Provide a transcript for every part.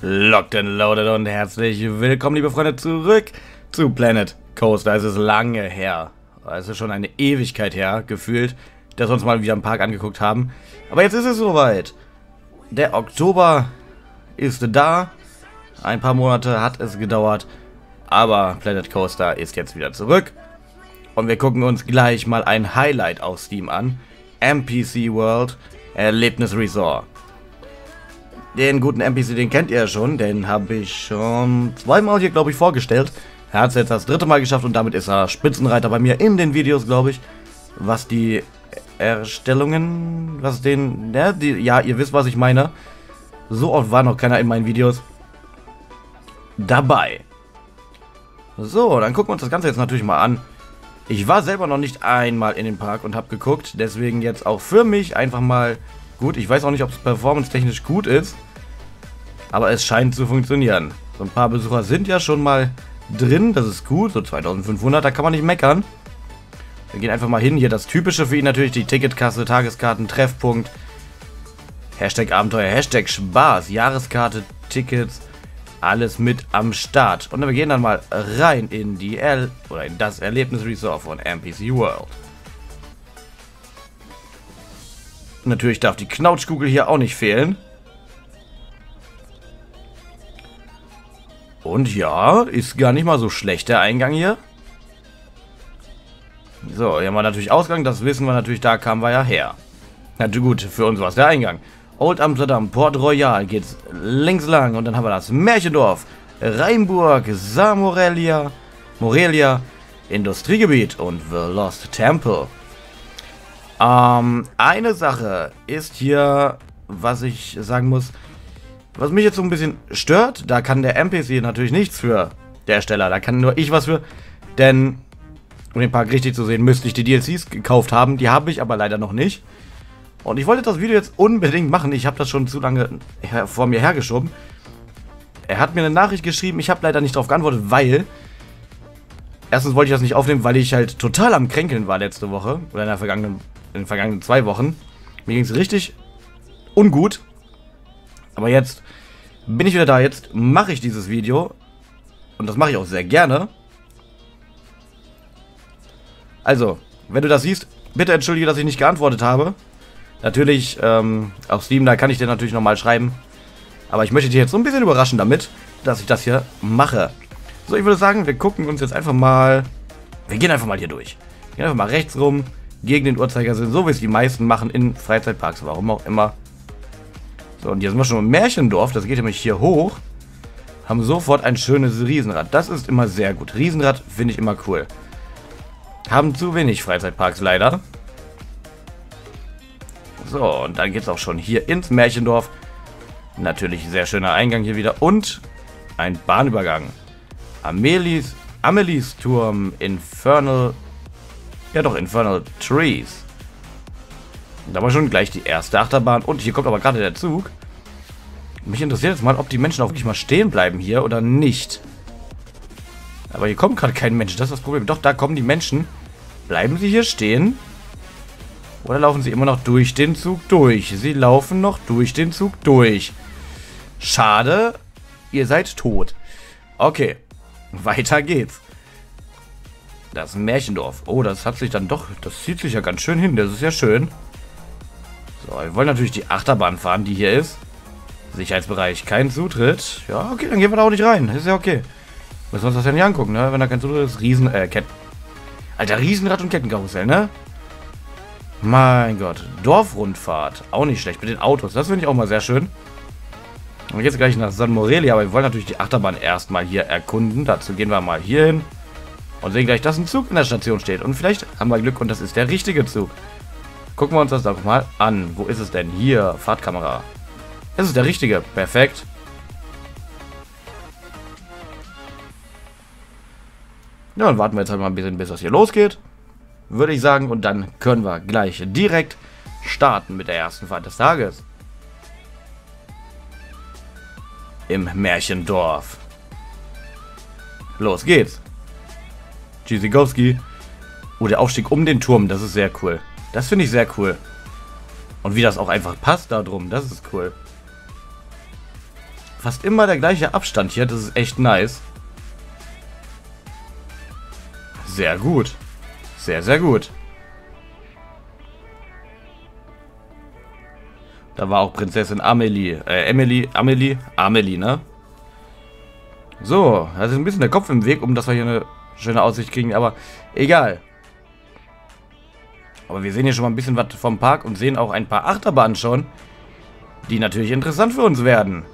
Locked and Loaded und herzlich willkommen, liebe Freunde, zurück zu Planet Coaster. Es ist lange her, es ist schon eine Ewigkeit her, gefühlt, dass wir uns mal wieder im Park angeguckt haben. Aber jetzt ist es soweit. Der Oktober ist da. Ein paar Monate hat es gedauert, aber Planet Coaster ist jetzt wieder zurück. Und wir gucken uns gleich mal ein Highlight auf Steam an. NPC World Erlebnis Resort. Den guten NPC, den kennt ihr ja schon, den habe ich schon zweimal hier, glaube ich, vorgestellt. Er hat es jetzt das dritte Mal geschafft und damit ist er Spitzenreiter bei mir in den Videos, glaube ich. Was die Erstellungen, was den, ja, ihr wisst, was ich meine. So oft war noch keiner in meinen Videos dabei. So, dann gucken wir uns das Ganze jetzt natürlich mal an. Ich war selber noch nicht einmal in den Park und habe geguckt, deswegen jetzt auch für mich einfach mal gut. Ich weiß auch nicht, ob es performance-technisch gut ist, aber es scheint zu funktionieren. So ein paar Besucher sind ja schon mal drin, das ist gut, so 2500, da kann man nicht meckern. Wir gehen einfach mal hin, hier das Typische für ihn natürlich, die Ticketkasse, Tageskarten, Treffpunkt, Hashtag Abenteuer, Hashtag Spaß, Jahreskarte, Tickets, alles mit am Start. Und wir gehen dann mal rein in die in das Erlebnis Resort von NPC World. Natürlich darf die Knautschkugel hier auch nicht fehlen. Und ja, ist gar nicht mal so schlecht der Eingang hier. So, hier haben wir natürlich Ausgang, das wissen wir natürlich, da kamen wir ja her. Na gut, für uns war es der Eingang. Old Amsterdam, Port Royal geht's links lang und dann haben wir das Märchendorf, Rheinburg, Morelia, Industriegebiet und The Lost Temple. Eine Sache ist hier, was ich sagen muss, was mich jetzt so ein bisschen stört, da kann der NPC natürlich nichts für, der Ersteller, da kann nur ich was für, denn, um den Park richtig zu sehen, müsste ich die DLCs gekauft haben, die habe ich aber leider noch nicht. Und ich wollte das Video jetzt unbedingt machen, ich habe das schon zu lange vor mir hergeschoben. Er hat mir eine Nachricht geschrieben, ich habe leider nicht darauf geantwortet, weil erstens wollte ich das nicht aufnehmen, weil ich halt total am Kränkeln war letzte Woche, oder in den vergangenen 2 Wochen. Mir ging es richtig ungut. Aber jetzt bin ich wieder da. Jetzt mache ich dieses Video. Und das mache ich auch sehr gerne. Also, wenn du das siehst, bitte entschuldige, dass ich nicht geantwortet habe. Natürlich, auf Steam, da kann ich dir natürlich nochmal schreiben. Aber ich möchte dich jetzt so ein bisschen überraschen damit, dass ich das hier mache. So, ich würde sagen, wir gucken uns jetzt einfach mal... Wir gehen einfach mal hier durch. Wir gehen einfach mal rechts rum. Gegen den Uhrzeigersinn, so wie es die meisten machen in Freizeitparks, warum auch immer. So, und hier sind wir schon im Märchendorf, das geht nämlich hier hoch. Haben sofort ein schönes Riesenrad, das ist immer sehr gut. Riesenrad finde ich immer cool. Haben zu wenig Freizeitparks leider. So, und dann geht es auch schon hier ins Märchendorf. Natürlich sehr schöner Eingang hier wieder und ein Bahnübergang. Amelies Turm, Infernal Trees. Da war schon gleich die erste Achterbahn. Und hier kommt aber gerade der Zug. Mich interessiert jetzt mal, ob die Menschen auch wirklich mal stehen bleiben hier oder nicht. Aber hier kommt gerade kein Mensch. Das ist das Problem. Doch, da kommen die Menschen. Bleiben sie hier stehen? Oder laufen sie immer noch durch den Zug durch? Sie laufen noch durch den Zug durch. Schade. Ihr seid tot. Okay. Weiter geht's. Das Märchendorf. Oh, das hat sich dann doch... Das zieht sich ja ganz schön hin. Das ist ja schön. So, wir wollen natürlich die Achterbahn fahren, die hier ist. Sicherheitsbereich, kein Zutritt. Ja, okay, dann gehen wir da auch nicht rein. Ist ja okay. Müssen wir uns das ja nicht angucken, ne? Wenn da kein Zutritt ist. Alter, Riesenrad und Kettenkarussell, ne? Mein Gott. Dorfrundfahrt. Auch nicht schlecht mit den Autos. Das finde ich auch mal sehr schön. Und jetzt gleich nach San Morelia. Aber wir wollen natürlich die Achterbahn erstmal hier erkunden. Dazu gehen wir mal hier hin. Und sehen gleich, dass ein Zug in der Station steht. Und vielleicht haben wir Glück und das ist der richtige Zug. Gucken wir uns das doch mal an. Wo ist es denn? Hier, Fahrtkamera. Das ist der richtige. Perfekt. Ja, dann warten wir jetzt halt mal ein bisschen, bis das hier losgeht. Würde ich sagen. Und dann können wir gleich direkt starten mit der ersten Fahrt des Tages. Im Märchendorf. Los geht's. Tschüssikowski. Oh, der Aufstieg um den Turm, das ist sehr cool. Das finde ich sehr cool. Und wie das auch einfach passt da drum, das ist cool. fast immer der gleiche Abstand hier. Das ist echt nice. Sehr gut. Sehr, sehr gut. Da war auch Prinzessin Amelie. Amelie, ne? So, da ist ein bisschen der Kopf im Weg, um dass wir hier eine schöne Aussicht kriegen, aber egal. Aber wir sehen hier schon mal ein bisschen was vom Park und sehen auch ein paar Achterbahnen schon, die natürlich interessant für uns werden.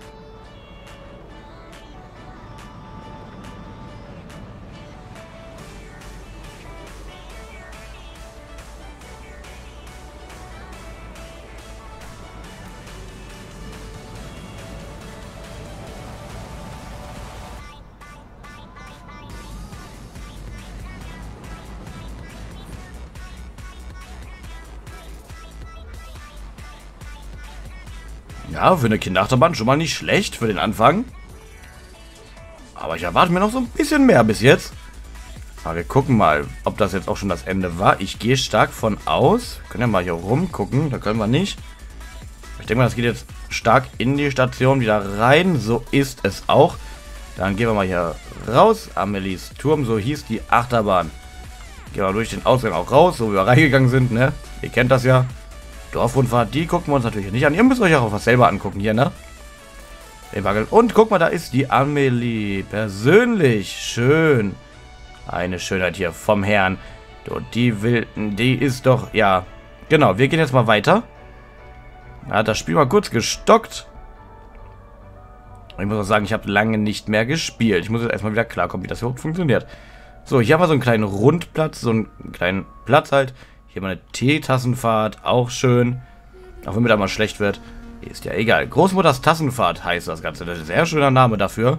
Ja, für eine Kinderachterbahn schon mal nicht schlecht für den Anfang. Aber ich erwarte mir noch so ein bisschen mehr bis jetzt. Aber wir gucken mal, ob das jetzt auch schon das Ende war. Ich gehe stark von aus. Wir können ja mal hier rumgucken. Da können wir nicht. Ich denke mal, das geht jetzt stark in die Station wieder rein. So ist es auch. Dann gehen wir mal hier raus. Amelies Turm, so hieß die Achterbahn. Gehen wir durch den Ausgang auch raus, so wie wir reingegangen sind, ne? Ihr kennt das ja. Dorfrundfahrt, die gucken wir uns natürlich nicht an. Ihr müsst euch auch was selber angucken hier, ne? Und guck mal, da ist die Amelie. Persönlich. Schön. Eine Schönheit hier vom Herrn. Die ist doch, ja. Genau, wir gehen jetzt mal weiter. Ja, das Spiel mal kurz gestockt. Ich muss auch sagen, ich habe lange nicht mehr gespielt. Ich muss jetzt erstmal wieder klarkommen, wie das überhaupt funktioniert. So, hier haben wir so einen kleinen Rundplatz, so einen kleinen Platz halt. Hier mal eine Teetassenfahrt, auch schön. Auch wenn mir da mal schlecht wird. Ist ja egal. Großmutters Tassenfahrt heißt das Ganze. Das ist ein sehr schöner Name dafür.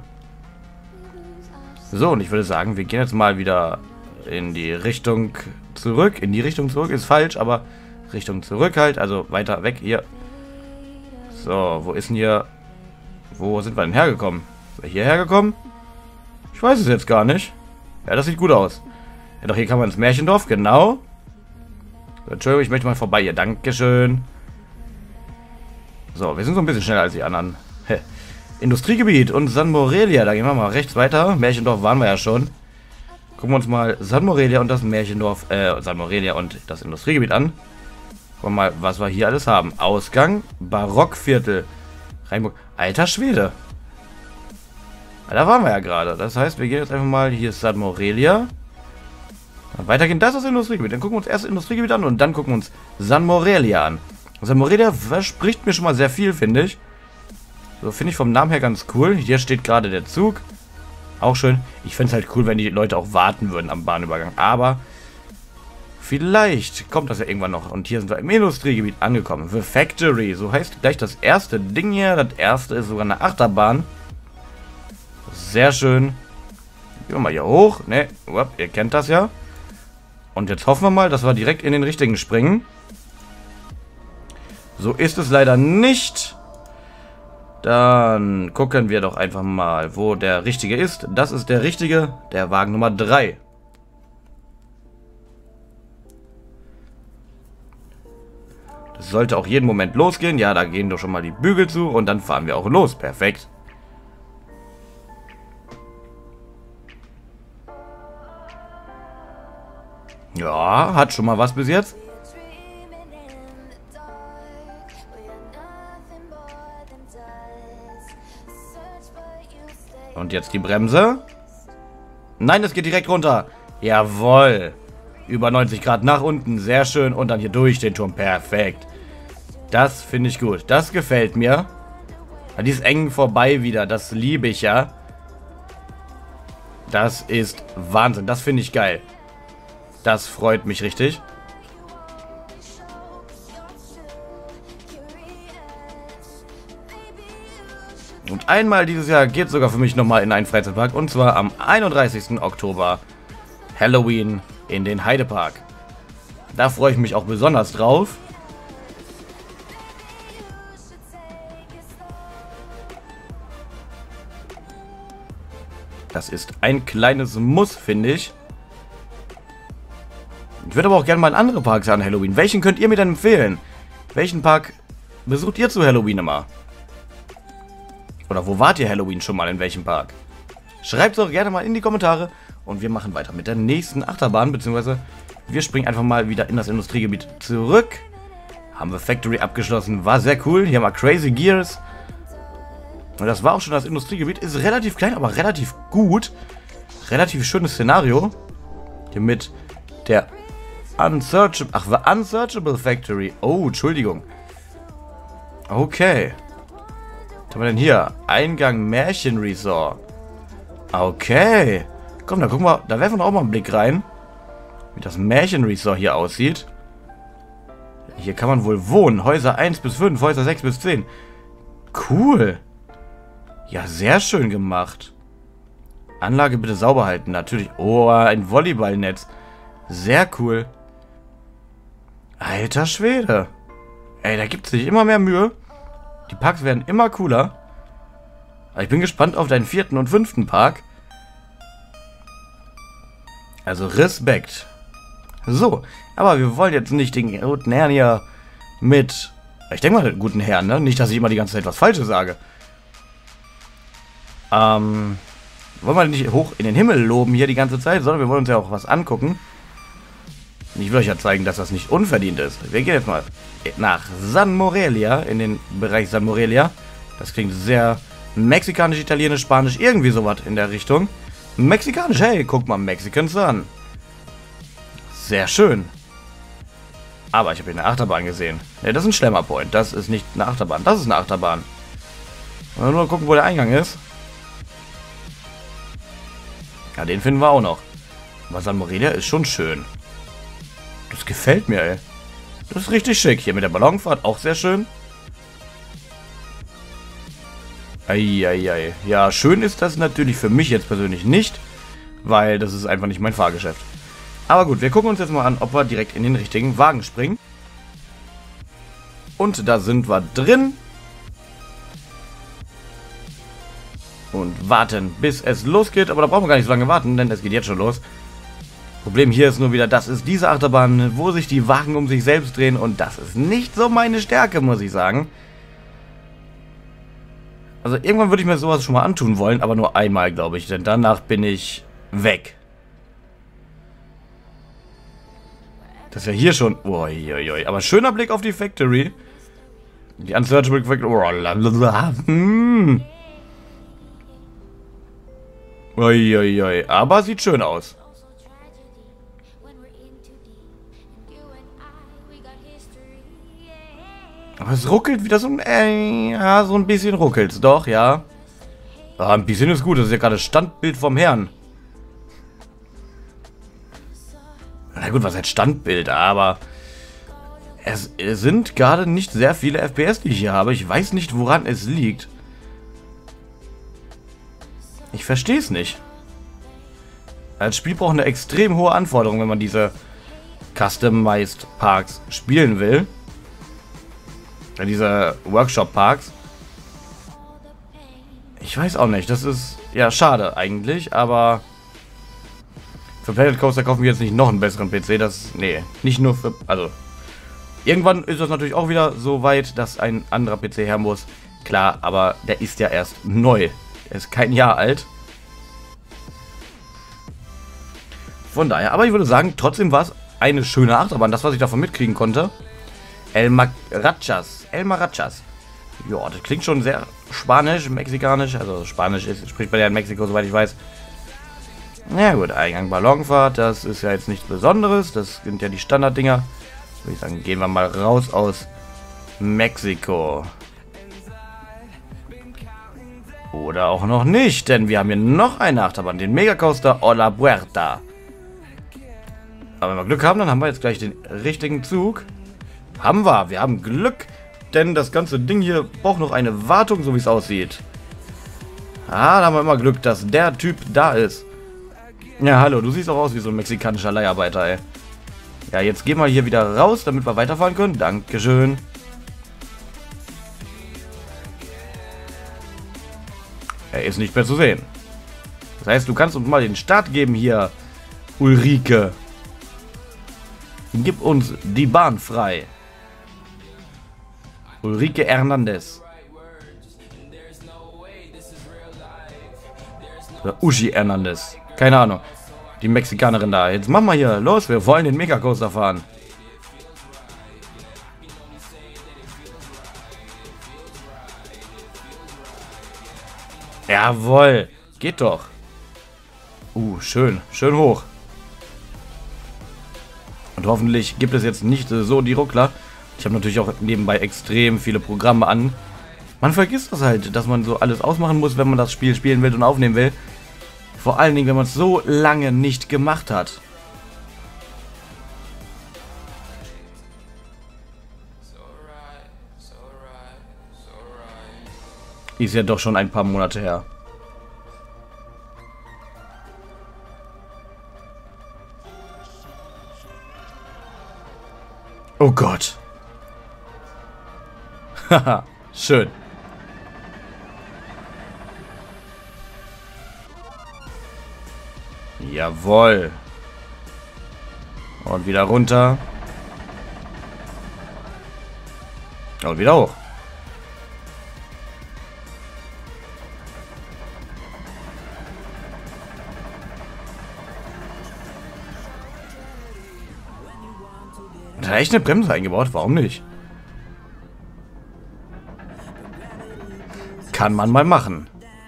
So, und ich würde sagen, wir gehen jetzt mal wieder in die Richtung zurück. In die Richtung zurück ist falsch, aber Richtung zurück halt. Also weiter weg hier. So, wo ist denn hier... Wo sind wir denn hergekommen? Sind wir hierher gekommen? Ich weiß es jetzt gar nicht. Ja, das sieht gut aus. Ja, doch, hier kann man ins Märchendorf, genau. Entschuldigung, ich möchte mal vorbei hier. Dankeschön. So, wir sind so ein bisschen schneller als die anderen. Industriegebiet und San Morelia. Da gehen wir mal rechts weiter. Märchendorf waren wir ja schon. Gucken wir uns mal San Morelia und das Märchendorf, San Morelia und das Industriegebiet an. Gucken wir mal, was wir hier alles haben. Ausgang, Barockviertel, Rheinburg. Alter Schwede. Da waren wir ja gerade. Das heißt, wir gehen jetzt einfach mal, hier ist San Morelia. Weitergehen, das ist das Industriegebiet. Dann gucken wir uns erst das Industriegebiet an und dann gucken wir uns San Morelia an. San Morelia verspricht mir schon mal sehr viel, finde ich. So, finde ich vom Namen her ganz cool. Hier steht gerade der Zug. Auch schön. Ich fände es halt cool, wenn die Leute auch warten würden am Bahnübergang. Aber vielleicht kommt das ja irgendwann noch. Und hier sind wir im Industriegebiet angekommen. The Factory. So heißt gleich das erste Ding hier. Das erste ist sogar eine Achterbahn. Sehr schön. Gehen wir mal hier hoch. Ne, ihr kennt das ja. Und jetzt hoffen wir mal, dass wir direkt in den richtigen springen. So ist es leider nicht. Dann gucken wir doch einfach mal, wo der richtige ist. Das ist der richtige, der Wagen Nummer 3. Das sollte auch jeden Moment losgehen. Ja, da gehen doch schon mal die Bügel zu und dann fahren wir auch los. Perfekt. Ja, hat schon mal was bis jetzt. Und jetzt die Bremse. Nein, es geht direkt runter. Jawohl. Über 90 Grad nach unten. Sehr schön. Und dann hier durch den Turm. Perfekt. Das finde ich gut. Das gefällt mir. Die ist eng vorbei wieder. Das liebe ich ja. Das ist Wahnsinn. Das finde ich geil. Das freut mich richtig. Und einmal dieses Jahr geht sogar für mich nochmal in einen Freizeitpark. Und zwar am 31. Oktober. Halloween in den Heidepark. Da freue ich mich auch besonders drauf. Das ist ein kleines Muss, finde ich. Ich würde aber auch gerne mal andere Parks an Halloween. Welchen könnt ihr mir denn empfehlen? Welchen Park besucht ihr zu Halloween immer? Oder wo wart ihr Halloween schon mal, in welchem Park? Schreibt es doch gerne mal in die Kommentare. Und wir machen weiter mit der nächsten Achterbahn, beziehungsweise wir springen einfach mal wieder in das Industriegebiet zurück. Haben wir Factory abgeschlossen, war sehr cool. Hier haben wir Crazy Gears. Und das war auch schon das Industriegebiet. Ist relativ klein, aber relativ gut. Relativ schönes Szenario. Hier mit der Unsearchable Factory. Oh, Entschuldigung. Okay. Was haben wir denn hier? Eingang Märchen Resort. Okay. Komm, da gucken wir, da werfen wir auch mal einen Blick rein. Wie das Märchen Resort hier aussieht. Hier kann man wohl wohnen. Häuser 1 bis 5, Häuser 6 bis 10. Cool. Ja, sehr schön gemacht. Anlage bitte sauber halten. Natürlich. Oh, ein Volleyballnetz. Sehr cool. Alter Schwede. Ey, da gibt es sich immer mehr Mühe. Die Parks werden immer cooler. Aber ich bin gespannt auf deinen 4. und 5. Park. Also Respekt. So, aber wir wollen jetzt nicht den guten Herrn hier mit... Ich denke mal den guten Herrn, ne? Nicht, dass ich immer die ganze Zeit was Falsches sage. Wollen wir nicht hoch in den Himmel loben hier die ganze Zeit, sondern wir wollen uns ja auch was angucken. Ich will euch ja zeigen, dass das nicht unverdient ist. Wir gehen jetzt mal nach San Morelia, in den Bereich San Morelia. Das klingt sehr mexikanisch, italienisch, spanisch, irgendwie sowas in der Richtung. Mexikanisch, hey, guck mal, Mexican Sun. Sehr schön. Aber ich habe hier eine Achterbahn gesehen. Ne, das ist ein Schlemmerpoint. Das ist nicht eine Achterbahn. Das ist eine Achterbahn. Nur gucken, wo der Eingang ist. Ja, den finden wir auch noch. Aber San Morelia ist schon schön. Das gefällt mir, ey. Das ist richtig schick. Hier mit der Ballonfahrt auch sehr schön. Eieiei. Ja, schön ist das natürlich für mich jetzt persönlich nicht. Weil das ist einfach nicht mein Fahrgeschäft. Aber gut, wir gucken uns jetzt mal an, ob wir direkt in den richtigen Wagen springen. Und da sind wir drin. Und warten, bis es losgeht. Aber da brauchen wir gar nicht so lange warten, denn es geht jetzt schon los. Problem hier ist nur wieder, das ist diese Achterbahn, wo sich die Wagen um sich selbst drehen. Und das ist nicht so meine Stärke, muss ich sagen. Also irgendwann würde ich mir sowas schon mal antun wollen, aber nur einmal, glaube ich. Denn danach bin ich weg. Das ist ja hier schon... Uiuiui. Aber schöner Blick auf die Factory. Die Unsearchable Factory... Uiuiui. Aber sieht schön aus. Aber es ruckelt wieder so ein... ja, so ein bisschen ruckelt es doch, ja. Ah, ein bisschen ist gut. Das ist ja gerade das Standbild vom Herrn. Na gut, was heißt Standbild, aber es sind gerade nicht sehr viele FPS, die ich hier habe. Ich weiß nicht, woran es liegt. Ich verstehe es nicht. Das Spiel braucht eine extrem hohe Anforderung, wenn man diese Customized Parks spielen will. Diese Workshop Parks. Ich weiß auch nicht, das ist ja schade eigentlich, aber... Für Planet Coaster kaufen wir jetzt nicht noch einen besseren PC. Das, nee, nicht nur für, also, irgendwann ist das natürlich auch wieder so weit, dass ein anderer PC her muss. Klar, aber der ist ja erst neu. Er ist kein Jahr alt. Von daher, aber ich würde sagen, trotzdem war es eine schöne Achterbahn. Das, was ich davon mitkriegen konnte. El Marachas. Ja, das klingt schon sehr spanisch, mexikanisch. Also Spanisch spricht man ja in Mexiko, soweit ich weiß. Na gut, Eingang Ballonfahrt, das ist ja jetzt nichts Besonderes. Das sind ja die Standarddinger. Würde ich sagen, gehen wir mal raus aus Mexiko. Oder auch noch nicht, denn wir haben hier noch eine Achterbahn, den Megacoaster La Puerta. Aber wenn wir Glück haben, dann haben wir jetzt gleich den richtigen Zug. Haben wir. Wir haben Glück, denn das ganze Ding hier braucht noch eine Wartung, so wie es aussieht. Ah, da haben wir immer Glück, dass der Typ da ist. Ja, hallo, du siehst auch aus wie so ein mexikanischer Leiharbeiter, ey. Ja, jetzt gehen wir hier wieder raus, damit wir weiterfahren können. Dankeschön. Er ist nicht mehr zu sehen. Das heißt, du kannst uns mal den Start geben hier, Ulrike. Gib uns die Bahn frei. Ulrike Hernandez. Oder Uschi Hernandez. Keine Ahnung. Die Mexikanerin da. Jetzt machen wir hier. Los, wir wollen den Megacoaster fahren. Jawohl. Geht doch. Schön. Schön hoch. Und hoffentlich gibt es jetzt nicht so die Ruckler. Ich habe natürlich auch nebenbei extrem viele Programme an. Man vergisst das halt, dass man so alles ausmachen muss, wenn man das Spiel spielen will und aufnehmen will. Vor allen Dingen, wenn man es so lange nicht gemacht hat. Ist ja doch schon ein paar Monate her. Oh Gott. Haha, schön. Jawohl. Und wieder runter. Und wieder hoch. Da hat echt eine Bremse eingebaut, warum nicht? Kann man mal machen.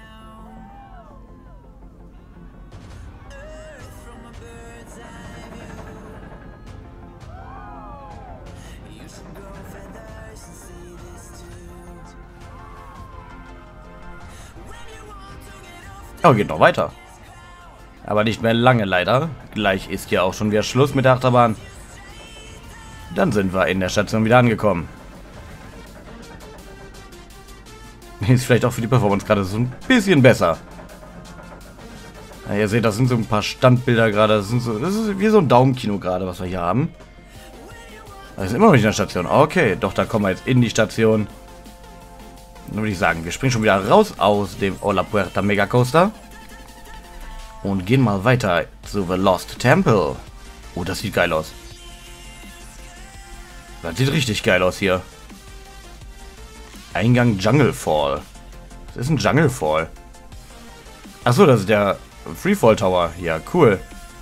Oh, geht noch weiter. Aber nicht mehr lange leider. Gleich ist ja auch schon wieder Schluss mit der Achterbahn. Dann sind wir in der Station wieder angekommen. Ist vielleicht auch für die Performance gerade so ein bisschen besser. Ja, ihr seht, das sind so ein paar Standbilder gerade. Das ist wie so ein Daumenkino gerade, was wir hier haben. Das ist immer noch nicht in der Station. Okay, doch, da kommen wir jetzt in die Station. Dann würde ich sagen, wir springen schon wieder raus aus dem Ola Puerta Mega Coaster. Und gehen mal weiter zu The Lost Temple. Oh, das sieht geil aus. Das sieht richtig geil aus hier. Eingang Jungle Fall. Das ist ein Jungle Fall. Achso, das ist der Freefall Tower. Ja, cool.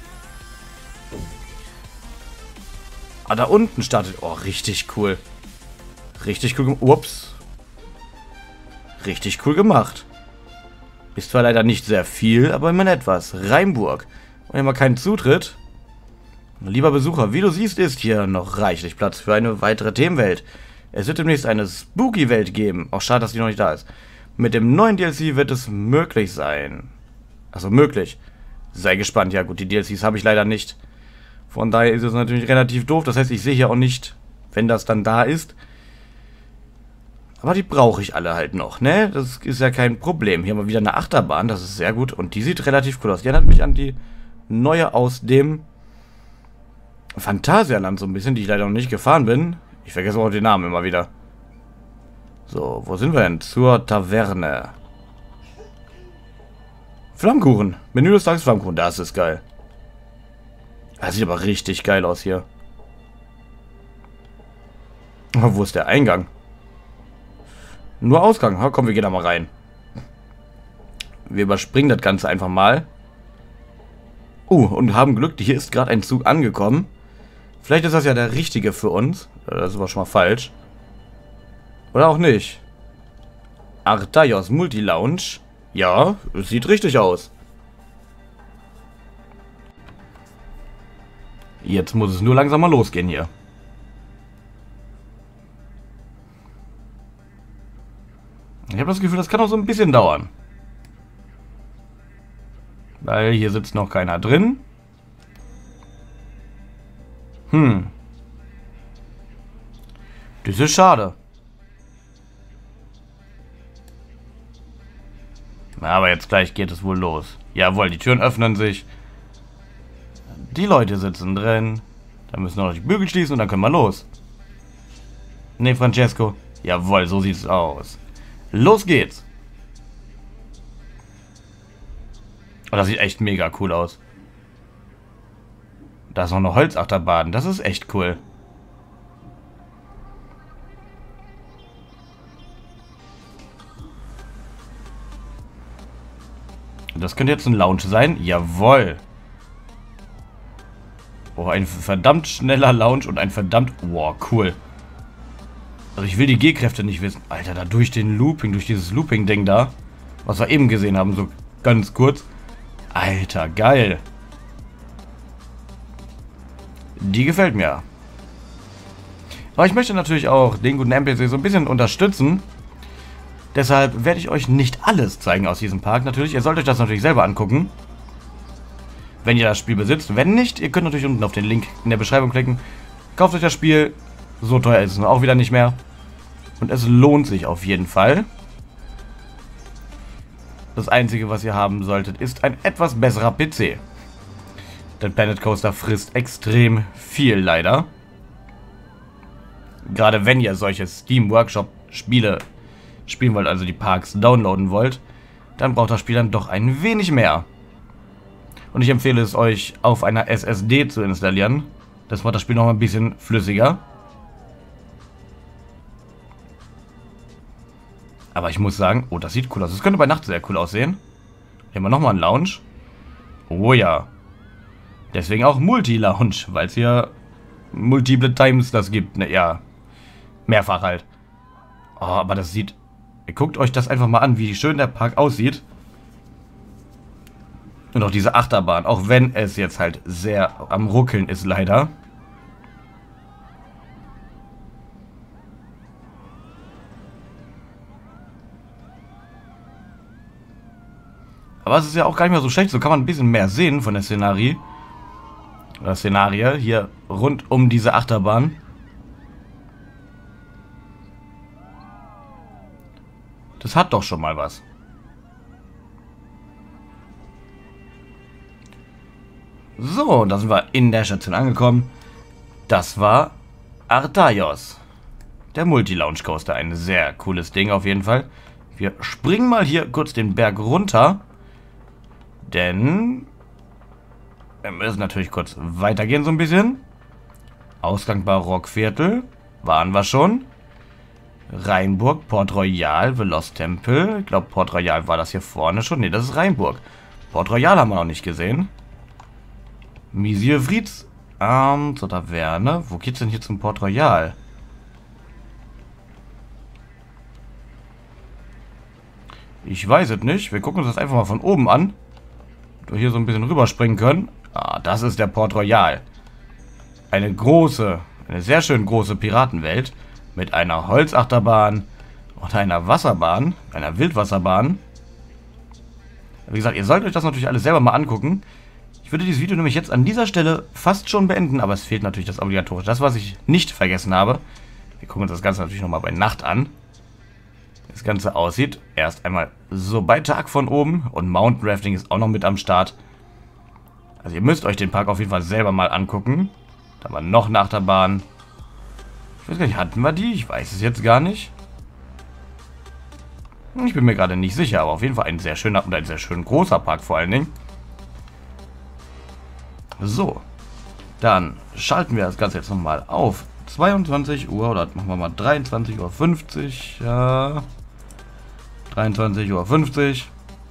Ah, da unten startet... Oh, richtig cool. Richtig cool. Ups. Richtig cool gemacht. Ist zwar leider nicht sehr viel, aber immerhin etwas. Rheinburg. Und immer keinen Zutritt. Lieber Besucher, wie du siehst, ist hier noch reichlich Platz für eine weitere Themenwelt. Es wird demnächst eine Spooky-Welt geben. Auch schade, dass die noch nicht da ist. Mit dem neuen DLC wird es möglich sein. Also möglich. Sei gespannt. Ja gut, die DLCs habe ich leider nicht. Von daher ist es natürlich relativ doof. Das heißt, ich sehe hier auch nicht, wenn das dann da ist. Aber die brauche ich alle halt noch, ne? Das ist ja kein Problem. Hier haben wir wieder eine Achterbahn. Das ist sehr gut. Und die sieht relativ cool aus. Die erinnert mich an die neue aus dem Phantasialand so ein bisschen, die ich leider noch nicht gefahren bin. Ich vergesse auch den Namen immer wieder. So, wo sind wir denn? Zur Taverne. Flammkuchen. Menü des Tages Flammkuchen. Das ist geil. Das sieht aber richtig geil aus hier. Aber wo ist der Eingang? Nur Ausgang. Ha, komm, wir gehen da mal rein. Wir überspringen das Ganze einfach mal. Und haben Glück. Hier ist gerade ein Zug angekommen. Vielleicht ist das ja der richtige für uns. Das ist aber schon mal falsch. Oder auch nicht. Artaios Multi-Lounge. Ja, es sieht richtig aus. Jetzt muss es nur langsam mal losgehen hier. Ich habe das Gefühl, das kann auch so ein bisschen dauern. Weil hier sitzt noch keiner drin. Das ist schade. Aber jetzt gleich geht es wohl los. Jawohl, die Türen öffnen sich. Die Leute sitzen drin. Dann müssen wir noch die Bügel schließen und dann können wir los. Ne, Francesco. Jawohl, so sieht es aus. Los geht's. Oh, das sieht echt mega cool aus. Da ist noch eine Holzachterbahn. Das ist echt cool. Das könnte jetzt ein Lounge sein. Jawohl. Oh, ein verdammt schneller Lounge und ein verdammt... Wow, cool. Also ich will die G-Kräfte nicht wissen. Alter, da durch den Looping, durch dieses Looping-Ding da, was wir eben gesehen haben, so ganz kurz. Alter, geil. Die gefällt mir. Aber ich möchte natürlich auch den guten NPC so ein bisschen unterstützen. Deshalb werde ich euch nicht alles zeigen aus diesem Park. Natürlich, ihr sollt euch das natürlich selber angucken. Wenn ihr das Spiel besitzt. Wenn nicht, ihr könnt natürlich unten auf den Link in der Beschreibung klicken. Kauft euch das Spiel. So teuer ist es auch wieder nicht mehr. Und es lohnt sich auf jeden Fall. Das Einzige, was ihr haben solltet, ist ein etwas besserer PC. Denn Planet Coaster frisst extrem viel, leider. Gerade wenn ihr solche Steam Workshop Spiele spielen wollt, also die Parks downloaden wollt, dann braucht das Spiel dann doch ein wenig mehr. Und ich empfehle es euch auf einer SSD zu installieren. Das macht das Spiel noch ein bisschen flüssiger. Aber ich muss sagen, oh, das sieht cool aus. Das könnte bei Nacht sehr cool aussehen. Hier haben wir nochmal einen Lounge. Oh ja. Deswegen auch Multi-Lounge, weil es hier multiple Times das gibt. Ne, ja, mehrfach halt. Oh, aber das sieht... Guckt euch das einfach mal an, wie schön der Park aussieht. Und auch diese Achterbahn, auch wenn es jetzt halt sehr am Ruckeln ist, leider. Aber es ist ja auch gar nicht mehr so schlecht, so kann man ein bisschen mehr sehen von der Szenerie. Oder Szenarie hier rund um diese Achterbahn. Das hat doch schon mal was. So, da sind wir in der Station angekommen. Das war Artaios. Der Multi-Lounge Coaster. Ein sehr cooles Ding auf jeden Fall. Wir springen mal hier kurz den Berg runter. Denn wir müssen natürlich kurz weitergehen so ein bisschen. Ausgang Barockviertel. Waren wir schon. Rheinburg, Port Royal, Veloz Tempel. Ich glaube, Port Royal war das hier vorne schon. Ne, das ist Rheinburg. Port Royal haben wir noch nicht gesehen. Monsieur Fritz. Zur Taverne. Wo geht's denn hier zum Port Royal? Ich weiß es nicht. Wir gucken uns das einfach mal von oben an. Dass wir hier so ein bisschen rüberspringen können. Ah, das ist der Port Royal. Eine große, eine sehr schön große Piratenwelt. Mit einer Holzachterbahn und einer Wasserbahn. Einer Wildwasserbahn. Wie gesagt, ihr sollt euch das natürlich alles selber mal angucken. Ich würde dieses Video nämlich jetzt an dieser Stelle fast schon beenden, aber es fehlt natürlich das Obligatorische. Das, was ich nicht vergessen habe. Wir gucken uns das Ganze natürlich nochmal bei Nacht an. Wie das Ganze aussieht. Erst einmal so bei Tag von oben. Und Mountain Rafting ist auch noch mit am Start. Also ihr müsst euch den Park auf jeden Fall selber mal angucken. Da war noch eine Achterbahn. Ich weiß gar nicht, hatten wir die? Ich weiß es jetzt gar nicht. Ich bin mir gerade nicht sicher, aber auf jeden Fall ein sehr schöner und ein sehr schön großer Park vor allen Dingen. So, dann schalten wir das Ganze jetzt nochmal auf 22 Uhr oder machen wir mal 23:50 Uhr. Ja, 23:50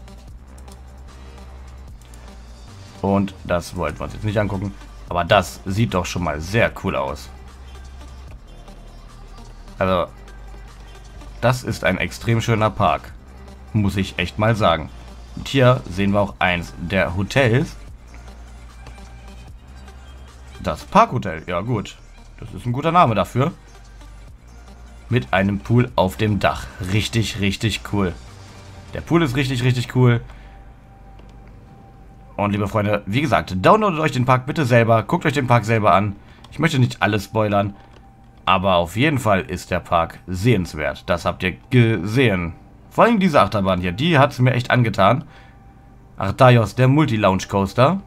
Uhr. Und das wollten wir uns jetzt nicht angucken. Aber das sieht doch schon mal sehr cool aus. Also, das ist ein extrem schöner Park. Muss ich echt mal sagen. Und hier sehen wir auch eins der Hotels. Das Parkhotel, ja gut. Das ist ein guter Name dafür. Mit einem Pool auf dem Dach. Richtig, richtig cool. Der Pool ist richtig, richtig cool. Und liebe Freunde, wie gesagt, downloadet euch den Park bitte selber. Guckt euch den Park selber an. Ich möchte nicht alles spoilern. Aber auf jeden Fall ist der Park sehenswert. Das habt ihr gesehen. Vor allem diese Achterbahn hier, die hat es mir echt angetan. Artaios, der Multi-Lounge Coaster.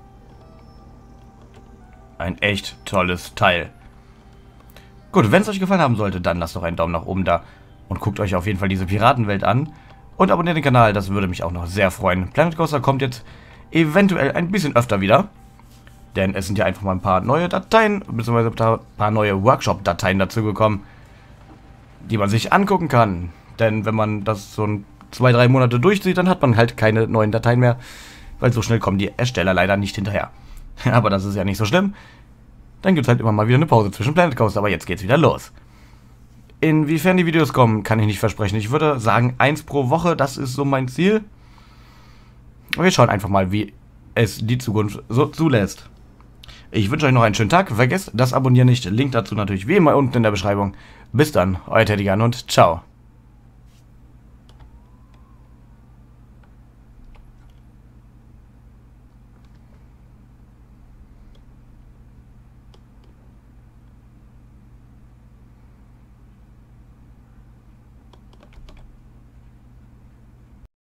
Ein echt tolles Teil. Gut, wenn es euch gefallen haben sollte, dann lasst doch einen Daumen nach oben da. Und guckt euch auf jeden Fall diese Piratenwelt an. Und abonniert den Kanal, das würde mich auch noch sehr freuen. Planet Coaster kommt jetzt eventuell ein bisschen öfter wieder. Denn es sind ja einfach mal ein paar neue Dateien, beziehungsweise ein paar neue Workshop-Dateien dazu gekommen, die man sich angucken kann. Denn wenn man das so ein 2-3 Monate durchzieht, dann hat man halt keine neuen Dateien mehr, weil so schnell kommen die Ersteller leider nicht hinterher. Aber das ist ja nicht so schlimm. Dann gibt es halt immer mal wieder eine Pause zwischen Planet Coaster, aber jetzt geht's wieder los. Inwiefern die Videos kommen, kann ich nicht versprechen. Ich würde sagen, 1 pro Woche, das ist so mein Ziel. Wir schauen einfach mal, wie es die Zukunft so zulässt. Ich wünsche euch noch einen schönen Tag. Vergesst das Abonnieren nicht. Link dazu natürlich wie immer unten in der Beschreibung. Bis dann, euer Teddy Gun und ciao.